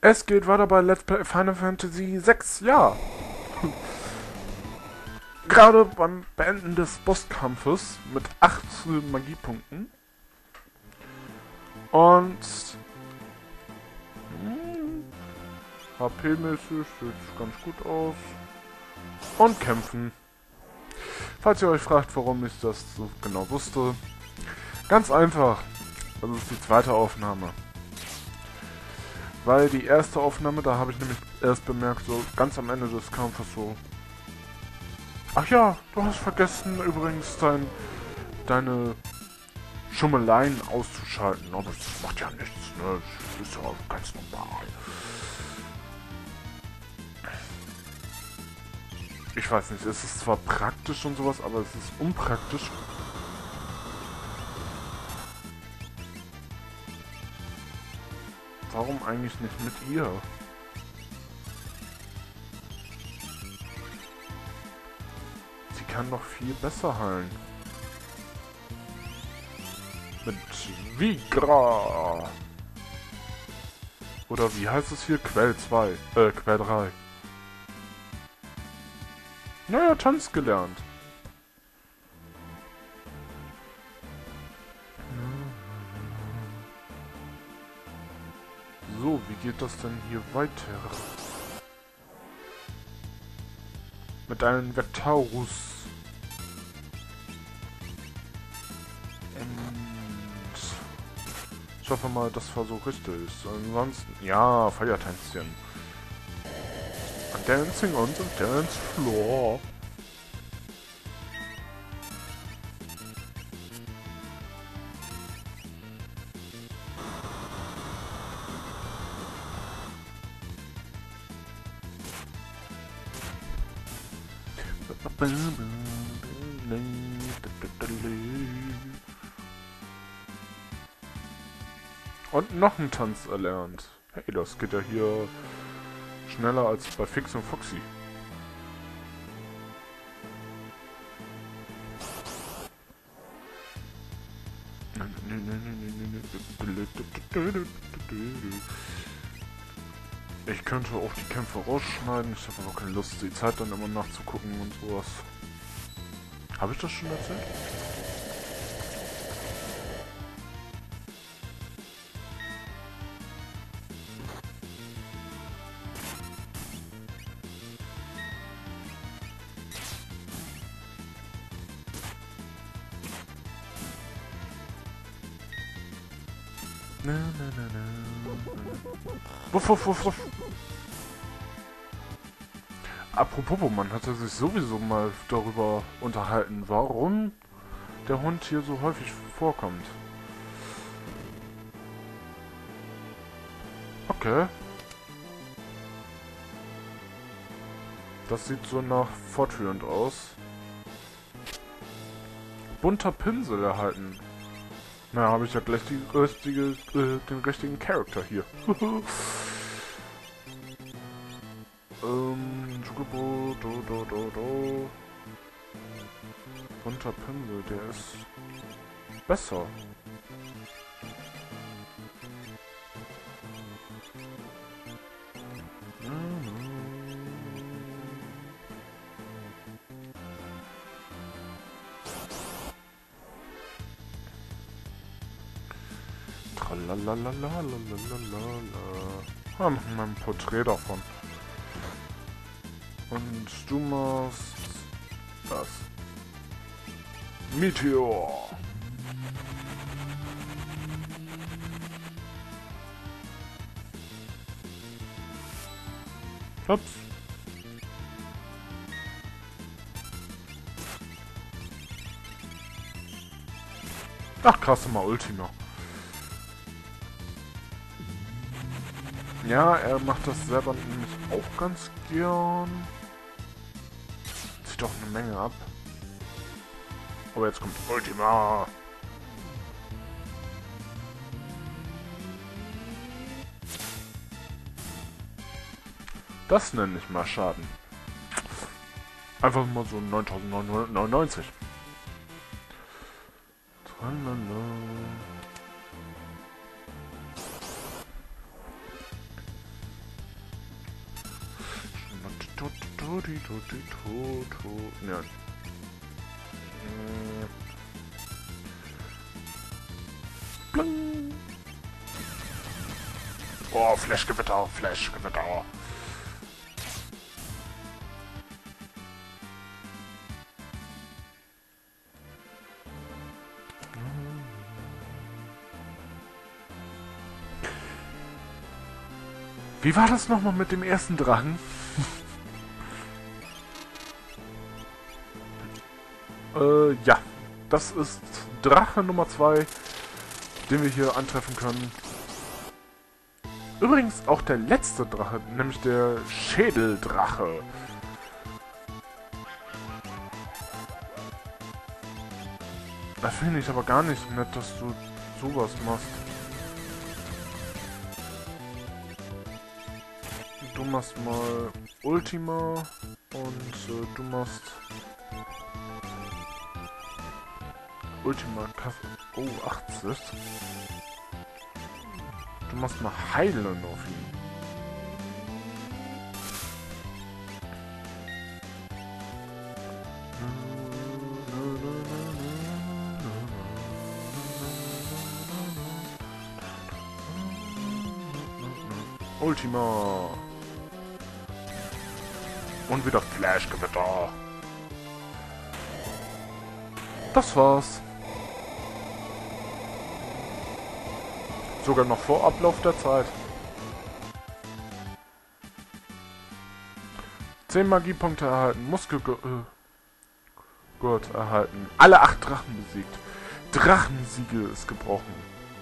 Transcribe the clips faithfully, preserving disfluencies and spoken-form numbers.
Es geht weiter bei Let's Play Final Fantasy sechs, ja. Gerade beim Beenden des Bosskampfes mit acht Magiepunkten. Und hm, H P-mäßig sieht ganz gut aus. Und kämpfen. Falls ihr euch fragt, warum ich das so genau wusste. Ganz einfach. Das ist die zweite Aufnahme. Weil die erste Aufnahme, da habe ich nämlich erst bemerkt, so ganz am Ende des Kampfes so. Ach ja, du hast vergessen übrigens dein, deine Schummeleien auszuschalten. Aber das macht ja nichts, ne? Das ist ja ganz normal. Ich weiß nicht, es ist zwar praktisch und sowas, aber es ist unpraktisch. Warum eigentlich nicht mit ihr? Sie kann doch viel besser heilen. Mit Vigra. Oder wie heißt es hier? Quell zwei. Äh, Quell drei. Naja, Tanz gelernt. So, wie geht das denn hier weiter? Mit einem Vectaurus. Und ich hoffe mal, das war so richtig. Ansonsten, ja, Feiertänzchen. Dancing on the dance floor. Und noch einen Tanz erlernt. Hey, das geht ja hier schneller als bei Fix und Foxy. Ich könnte auch die Kämpfe rausschneiden, ich habe aber keine Lust, die Zeit dann immer nachzugucken und sowas. Habe ich das schon erzählt? Na, na, na, na. Wuff, wuff, wuff, wuff. Apropos, man hatte sich sowieso mal darüber unterhalten, warum der Hund hier so häufig vorkommt. Okay. Das sieht so nach fortführend aus. Bunter Pinsel erhalten. Na, habe ich ja gleich die richtige, äh, den richtigen Charakter hier. ähm, Jugobo, do, do, do, do. Bunter Pinsel, der ist besser. Tralalalalalalalala. Ah, machen wir ein Porträt davon. Und du machst das. Meteor. Ups. Ach krass, mal Ultima. Ja, er macht das selber nämlich auch ganz gern. Zieht doch eine Menge ab. Aber jetzt kommt Ultima. Das nenne ich mal Schaden. Einfach mal so neuntausendneunhundertneunundneunzig. Tralala. Tuti, tuti, tutu. Ja. Bling. Oh, Flashgewitter, Flashgewitter. Wie war das nochmal mit dem ersten Drachen? äh, ja. Das ist Drache Nummer zwei, den wir hier antreffen können. Übrigens auch der letzte Drache, nämlich der Schädeldrache. Da finde ich aber gar nicht nett, dass du sowas machst. Du machst mal Ultima und äh, du machst Ultima Kaffee. Oh, achtzig. Du machst mal Heilen auf ihn. Ultima. Und wieder Flashgewitter. Das war's. Sogar noch vor Ablauf der Zeit. zehn Magiepunkte erhalten. Muskelgurt äh, erhalten. Alle acht Drachen besiegt. Drachensiegel ist gebrochen.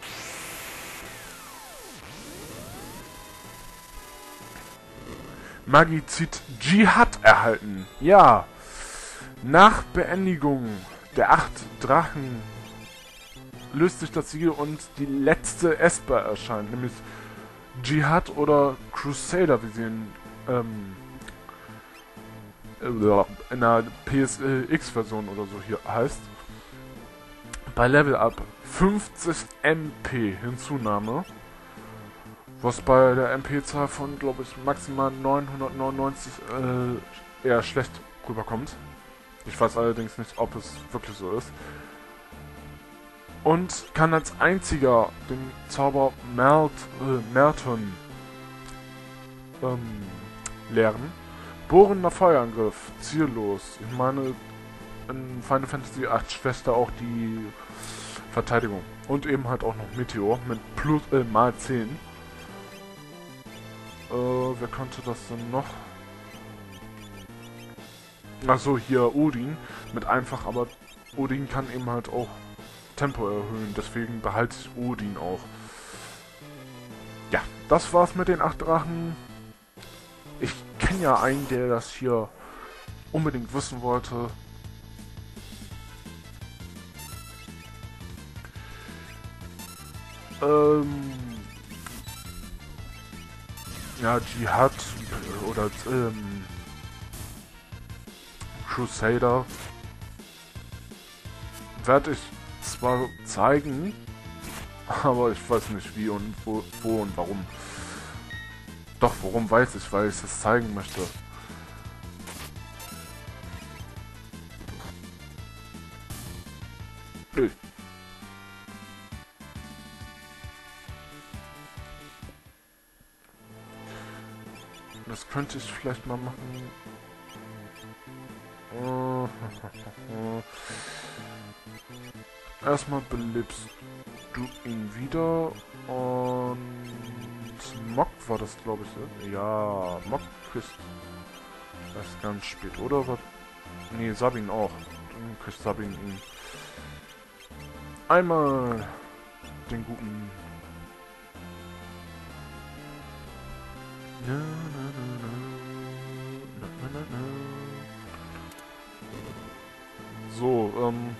Magizid Dschihad erhalten. Ja. Nach Beendigung der acht Drachen löst sich das Siegel und die letzte Esper erscheint, nämlich Dschihad oder Crusader, wie sie in, ähm, in der P S X-Version oder so hier heißt. Bei Level Up fünfzig M P Hinzunahme, was bei der M P-Zahl von, glaube ich, maximal neunhundertneunundneunzig äh, eher schlecht rüberkommt. Ich weiß allerdings nicht, ob es wirklich so ist. Und kann als einziger den Zauber Melt, äh, Merton ähm, lernen. Bohrender Feuerangriff, ziellos. Ich meine, in Final Fantasy acht schwächt er auch die Verteidigung. Und eben halt auch noch Meteor mit plus äh, mal zehn. Äh, wer konnte das denn noch? Achso, hier Odin. Mit einfach, aber Odin kann eben halt auch Tempo erhöhen. Deswegen behalte ich Odin auch. Ja, das war's mit den acht Drachen. Ich kenne ja einen, der das hier unbedingt wissen wollte. Ähm... Ja, Dschihad oder ähm, Crusader werde ich zwar zeigen, aber ich weiß nicht wie und wo, wo und warum. Doch, warum weiß ich, weil ich es zeigen möchte. Nö. Das könnte ich vielleicht mal machen. Erstmal belebst du ihn wieder und Mock war das, glaube ich. Ja, Mock küsst erst ganz spät, oder? Was? Nee, Sabin auch. Dann küsst Sabin ihn. Einmal den guten. Na, na, na, na. Na, na, na. So, ähm.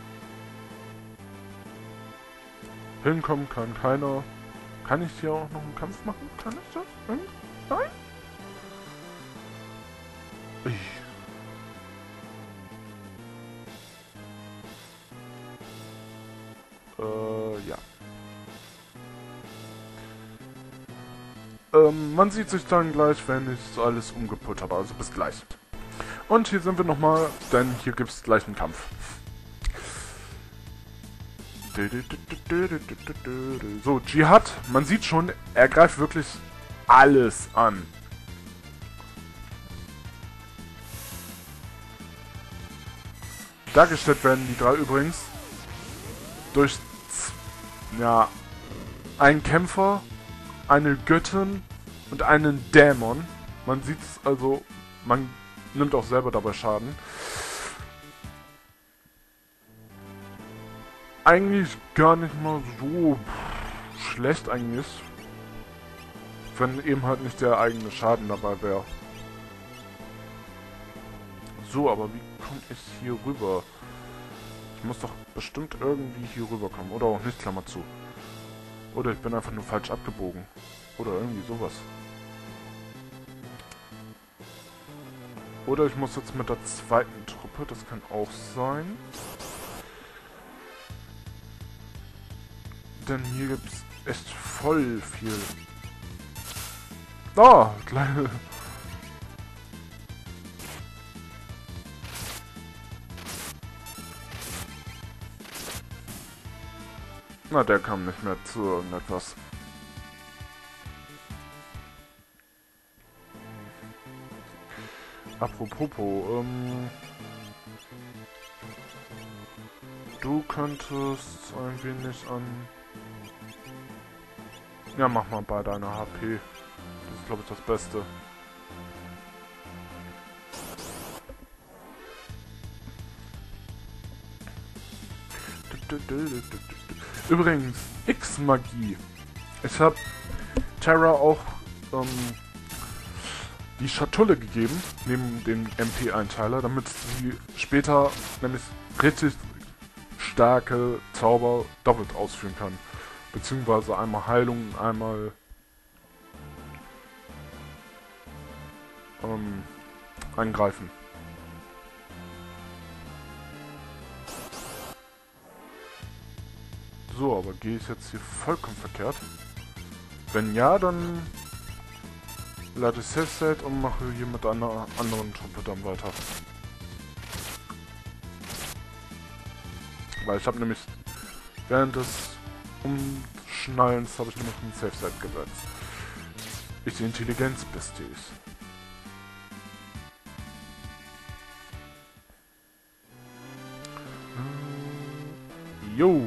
Hinkommen kann keiner. Kann ich hier auch noch einen Kampf machen? Kann ich das? Hm? Nein? Ich. Äh, ja. Ähm, man sieht sich dann gleich, wenn ich so alles umgeputzt habe. Also bis gleich. Und hier sind wir nochmal, denn hier gibt es gleich einen Kampf. So, Jihad, man sieht schon, er greift wirklich alles an. Dargestellt werden die drei übrigens durch ja, einen Kämpfer, eine Göttin und einen Dämon. Man sieht es also, man nimmt auch selber dabei Schaden. Eigentlich gar nicht mal so schlecht eigentlich, wenn eben halt nicht der eigene Schaden dabei wäre. So, aber wie komme ich hier rüber? Ich muss doch bestimmt irgendwie hier rüberkommen. Oder auch nicht, Klammer zu. Oder ich bin einfach nur falsch abgebogen. Oder irgendwie sowas. Oder ich muss jetzt mit der zweiten Truppe, das kann auch sein. Denn hier gibt es echt voll viel. Ah, kleine... Na, der kam nicht mehr zu irgendetwas. Apropos, ähm... du könntest ein wenig an... Ja, mach mal bei deiner H P. Das ist, glaube ich, das Beste. Übrigens, X-Magie. Ich habe Terra auch ähm, die Schatulle gegeben, neben dem M P-Einteiler, damit sie später nämlich richtig starke Zauber doppelt ausführen kann. Beziehungsweise einmal Heilung, einmal ähm, Angreifen. So, aber gehe ich jetzt hier vollkommen verkehrt? Wenn ja, dann lade ich Safe State und mache hier mit einer anderen Truppe dann weiter. Weil ich habe nämlich während des Umschnallens habe ich nämlich einen Safe State gesetzt. Ich die Intelligenz bestie ich. Jo.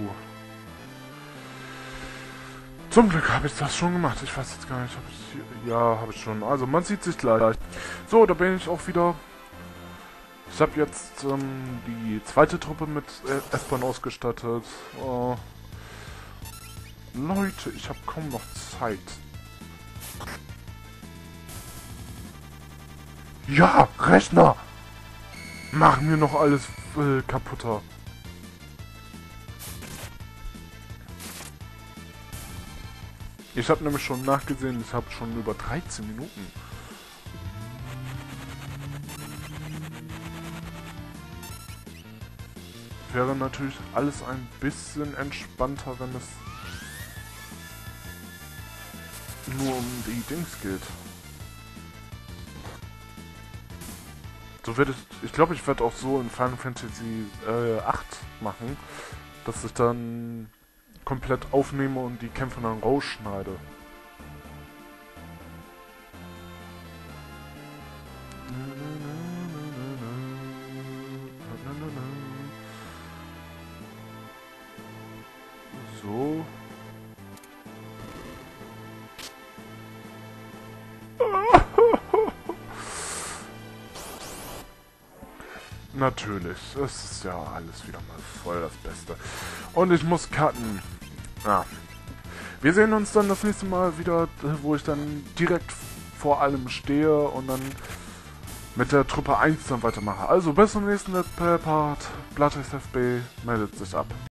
Zum Glück habe ich das schon gemacht. Ich weiß jetzt gar nicht, ob ich hier... Ja, habe ich schon. Also, man sieht sich gleich. So, da bin ich auch wieder. Ich habe jetzt ähm, die zweite Truppe mit äh, S-Bahn ausgestattet. Oh. Leute, ich habe kaum noch Zeit. Ja, Rechner! Machen wir noch alles äh, kaputter. Ich habe nämlich schon nachgesehen, ich habe schon über dreizehn Minuten. Wäre natürlich alles ein bisschen entspannter, wenn es nur um die Dings geht. So wird es, ich glaube, ich werde auch so in Final Fantasy äh, acht machen, dass ich dann komplett aufnehme und die Kämpfe dann rausschneide. So. Natürlich, es ist ja alles wieder mal voll das Beste. Und ich muss cutten. Ja. Wir sehen uns dann das nächste Mal wieder, wo ich dann direkt vor allem stehe und dann mit der Truppe eins dann weitermache. Also bis zum nächsten Let's Play Part. Blatt S F B meldet sich ab.